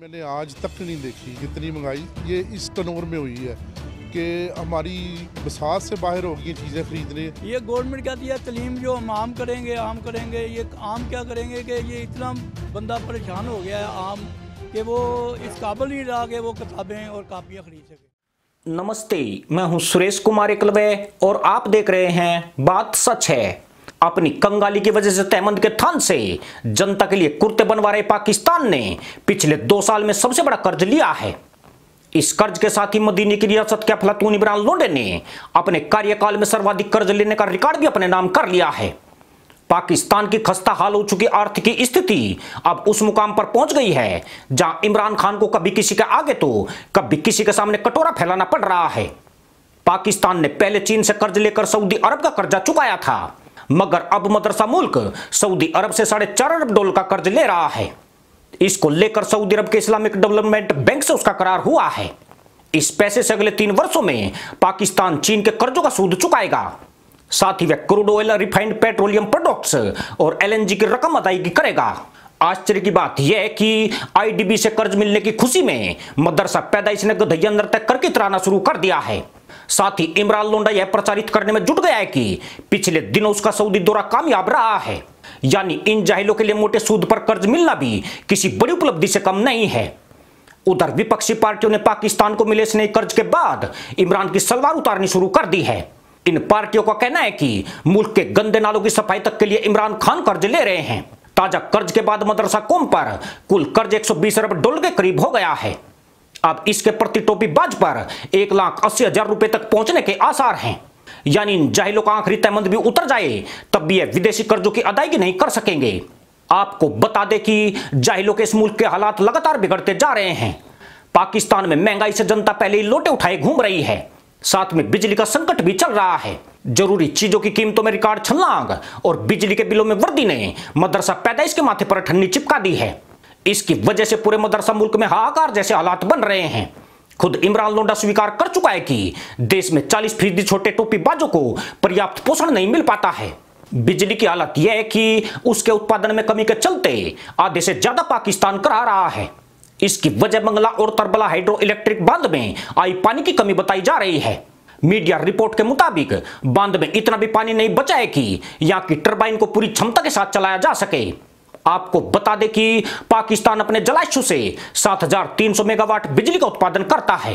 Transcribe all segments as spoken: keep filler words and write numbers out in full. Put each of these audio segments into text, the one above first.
मैंने आज तक नहीं देखी इतनी महंगाई ये इस टर्नओवर में हुई है कि हमारी बसात से बाहर हो गई चीज़ें खरीदने। ये गवर्नमेंट कहती है तलीम जो हम आम करेंगे आम करेंगे, ये आम क्या करेंगे कि ये इतना बंदा परेशान हो गया है आम कि वो इस काबिल नहीं रहा कि वो किताबें और कापियाँ खरीद सके। नमस्ते, मैं हूं सुरेश कुमार एकलवे और आप देख रहे हैं बात सच है। अपनी कंगाली की वजह से तहमंद के थान से जनता के लिए कुर्ते बनवा रहे पाकिस्तान ने पिछले दो साल में सबसे बड़ा कर्ज लिया है। इस कर्ज के साथ ही मदीने की रियासत के अफलातून इमरान लोंडे ने अपने कार्यकाल में सर्वाधिक कर्ज लेने का रिकॉर्ड भी अपने नाम कर लिया है। पाकिस्तान की खस्ता हाल हो चुकी आर्थिक स्थिति अब उस मुकाम पर पहुंच गई है जहां इमरान खान को कभी किसी के आगे तो कभी किसी के सामने कटोरा फैलाना पड़ रहा है। पाकिस्तान ने पहले चीन से कर्ज लेकर सऊदी अरब का कर्जा चुकाया था, मगर अब मदरसा मुल्क सऊदी अरब से साढ़े चार अरब डॉलर का कर्ज ले रहा है। इसको लेकर सऊदी अरब के इस्लामिक डेवलपमेंट बैंक से उसका करार हुआ है। इस पैसे से अगले तीन वर्षों में पाकिस्तान चीन के कर्जों का सूद चुकाएगा, साथ ही वह crude oil, refined petroleum products और एलएनजी की रकम अदायगी करेगा। आश्चर्य की बात यह है कि आईडीबी से कर्ज मिलने की खुशी में मदरसा पैदाइश ने गधैया नृत्य करके तराना शुरू कर दिया है। साथ ही इमरान लोंडा यह प्रचारित करने में जुट गया है कि पिछले दिनों उसका सऊदी दौरा कामयाब रहा है, यानी इन जाहिलों के लिए मोटे सूद पर कर्ज मिलना भी किसी बड़ी उपलब्धि से कम नहीं है। उधर विपक्षी पार्टियों ने पाकिस्तान को मिले स्नेही कर्ज के बाद इमरान की सलवार उतारनी शुरू कर दी है। इन पार्टियों का कहना है कि मुल्क के गंदे नालों की सफाई तक के लिए इमरान खान कर्ज ले रहे हैं। ताजा कर्ज के बाद मदरसा कौम पर कुल कर्ज एक सौ बीस अरब डॉलर के करीब हो गया है। अब इसके प्रति टोपी बाज पर एक लाख अस्सी हजार रुपए तक पहुंचने के आसार हैं, यानी इन जाहिलों का आखिरी तहमंद भी उतर जाए तब भी ये विदेशी कर्जों की अदायगी नहीं कर सकेंगे। आपको बता दें कि जाहिलों के इस मुल्क के हालात लगातार बिगड़ते जा रहे हैं। पाकिस्तान में महंगाई से जनता पहले ही लोटे उठाए घूम रही है, साथ में बिजली का संकट भी चल रहा है। जरूरी चीजों की कीमतों में रिकॉर्ड छलांग और बिजली के बिलों में वृद्धि ने मदरसा पैदाइश के माथे पर ठन्नी चिपका दी है। इसकी वजह से पूरे मदरसा मुल्क में हाहाकार जैसे हालात बन रहे हैं। खुद इमरान लोंडा स्वीकार कर चुका है कि देश में चालीस फीसदी छोटे टोपी बाजों को पर्याप्त पोषण नहीं मिल पाता है। बिजली की हालत यह है कि उसके उत्पादन में कमी के चलते आधे से ज्यादा पाकिस्तान करा रहा है। इसकी वजह मंगला और तरबला हाइड्रो इलेक्ट्रिक बांध में आई पानी की कमी बताई जा रही है। मीडिया रिपोर्ट के मुताबिक बांध में इतना भी पानी नहीं बचा है कि यहां की टरबाइन को पूरी क्षमता के साथ चलाया जा सके। आपको बता दें कि पाकिस्तान अपने जलाशयों से सात हजार तीन सौ मेगावाट बिजली का उत्पादन करता है,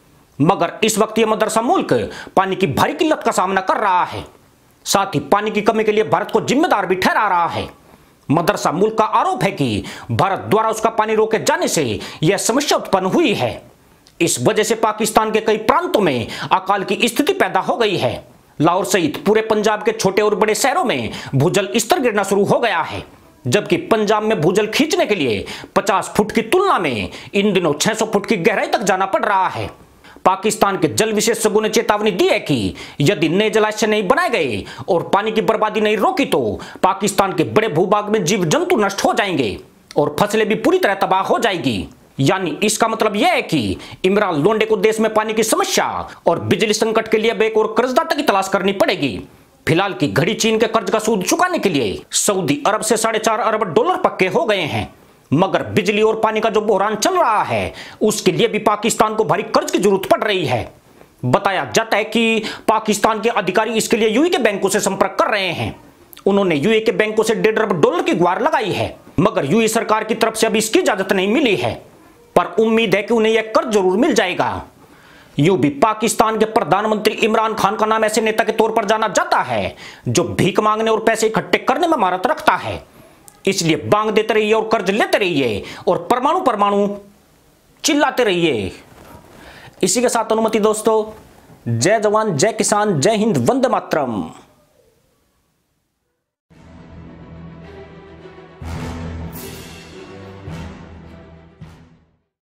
मगर इस वक्त यह मदरसा मुल्क पानी की भारी किल्लत का सामना कर रहा है। साथ ही पानी की कमी के लिए भारत को जिम्मेदार भी ठहरा रहा है। मदरसा मुल्क का आरोप है कि भारत द्वारा उसका पानी रोके जाने से यह समस्या उत्पन्न हुई है। इस वजह से पाकिस्तान के कई प्रांतों में अकाल की स्थिति पैदा हो गई है। लाहौर सहित पूरे पंजाब के छोटे और बड़े शहरों में भूजल स्तर गिरना शुरू हो गया है, जबकि पंजाब में भूजल खींचने के लिए पचास फुट की तुलना में इन दिनों छह सौ फुट की गहराई तक जाना पड़ रहा है। पाकिस्तान के जल विशेषज्ञों ने चेतावनी दी है कि यदि नए जलाशय नहीं बनाए गए और पानी की बर्बादी नहीं रोकी तो पाकिस्तान के बड़े भूभाग में जीव जंतु नष्ट हो जाएंगे और फसलें भी पूरी तरह तबाह हो जाएगी। यानी इसका मतलब यह है कि इमरान लोंडे को देश में पानी की समस्या और बिजली संकट के लिए अब एक और कर्जदाता की तलाश करनी पड़ेगी। फिलहाल की घड़ी चीन के कर्ज का सूद चुकाने के लिए सऊदी अरब से साढ़े चार अरब डॉलर पक्के हो गए हैं, मगर बिजली और पानी का जो बहरान चल रहा है उसके लिए भी पाकिस्तान को भारी कर्ज की जरूरत पड़ रही है। बताया जाता है कि पाकिस्तान के अधिकारी इसके लिए यूए के बैंकों से संपर्क कर रहे हैं। उन्होंने यूए के बैंकों से डेढ़ अरब डॉलर की गुहार लगाई है, मगर यूए सरकार की तरफ से अभी इसकी इजाजत नहीं मिली है, पर उम्मीद है कि उन्हें यह कर्ज जरूर मिल जाएगा। यूं भी पाकिस्तान के प्रधानमंत्री इमरान खान का नाम ऐसे नेता के तौर पर जाना जाता है जो भीख मांगने और पैसे इकट्ठे करने में महारत रखता है। इसलिए बांग देते रहिए और कर्ज लेते रहिए और परमाणु परमाणु चिल्लाते रहिए। इसी के साथ अनुमति दोस्तों, जय जवान, जय किसान, जय हिंद, वंदे मातरम।